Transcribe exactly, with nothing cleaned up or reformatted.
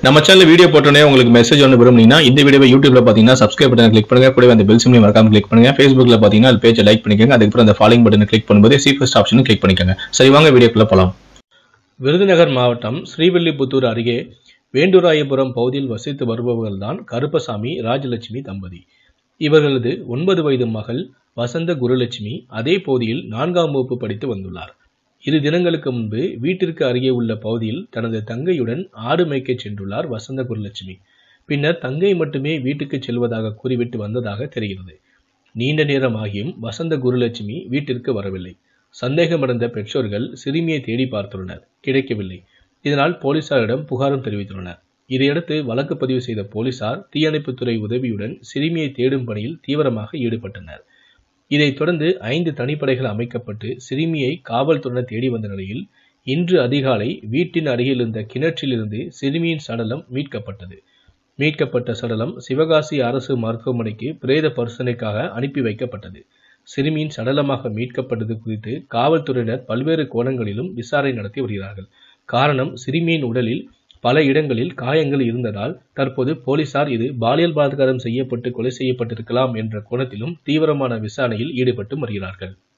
நம்ம channel video போட்டோனே உங்களுக்கு message ஒன்று விரும்புனீங்கன்னா இந்த வீடியோவை யூடியூப்ல பாத்தீங்கன்னா சப்ஸ்கிரைப் பட்டன் கிளிக் பண்ணுங்க, கூடவே அந்த பெல் சிம்லையும் மறக்காம கிளிக் பண்ணுங்க. Facebookல பாத்தீங்கன்னா அது பேஜை லைக் பண்ணிக்கோங்க, அதுக்கப்புறம் அந்த ஃபாலோயிங் பட்டனை கிளிக் பண்ணும்போது சி ஃபர்ஸ்ட் ஆப்ஷனும் கிளிக் பண்ணிக்கோங்க. சரி வாங்க வீடியோக்குள்ள போலாம். விருதுநகர் மாவட்டம் ஸ்ரீவில்லிபுத்தூர் அருகே வேண்டுராயபுரம் பகுதியில் வசித்து வருபவர்கள்தான் கருப்பசாமி, ராஜலட்சுமி தம்பதி. இவர்களது ஒன்பது வயது மகள் வசந்த குருலட்சுமி அதே பகுதியில் நான்காம் வகுப்பு படித்து வந்துள்ளார். இரு தினங்களுக்கு முன்பு வீட்டிற்கு அருகே உள்ள பகுதியில் தனது தங்கையுடன் ஆடு மேய்க்க சென்றுள்ளார் வசந்த குருலட்சுமி. பின்னர் தங்கை மட்டுமே வீட்டுக்கு செல்வதாக கூறிவிட்டு வந்ததாக தெரிகிறது. நீண்ட நேரம் ஆகியும் வசந்த குருலட்சுமி வீட்டிற்கு வரவில்லை. சந்தேகமடைந்த பெற்றோர்கள் சிறுமியை தேடி பார்த்துள்ளனர், கிடைக்கவில்லை. இதனால் போலீசாரிடம் புகாரும் தெரிவித்துள்ளனர். இதையடுத்து வழக்கு பதிவு செய்த போலீசார் தீயணைப்புத்துறை உதவியுடன் சிறுமியை தேடும் பணியில் தீவிரமாக ஈடுபட்டனர். இதைத் தொடர்ந்து ஐந்து தனிப்படைகள் அமைக்கப்பட்டு சிறுமியை காவல்துறையினர் தேடி வந்த நிலையில் இன்று அதிகாலை வீட்டின் அருகில் இருந்த கிணற்றிலிருந்து சிறுமியின் சடலம் மீட்கப்பட்டது. மீட்கப்பட்ட சடலம் சிவகாசி அரசு மருத்துவமனைக்கு பிரேத பரிசோதனைக்காக அனுப்பி வைக்கப்பட்டது. சிறுமியின் சடலமாக மீட்கப்பட்டது குறித்து காவல்துறையினர் பல்வேறு கோணங்களிலும் விசாரணை நடத்தி வருகிறார்கள். காரணம், சிறுமியின் உடலில் பல இடங்களில் காயங்கள் இருந்ததால் தற்போது போலீசார் இது பாலியல் பலாத்காரம் செய்யப்பட்டு கொலை செய்யப்பட்டிருக்கலாம் என்ற கோணத்திலும் தீவிரமான விசாரணையில் ஈடுபட்டு வருகிறார்கள்.